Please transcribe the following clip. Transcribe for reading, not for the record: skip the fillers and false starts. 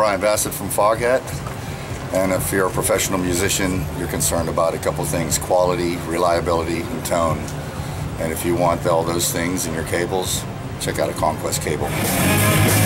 Bryan Bassett from Foghat, and if you're a professional musician, you're concerned about a couple things: quality, reliability, and tone. And if you want all those things in your cables, check out a Conquest cable.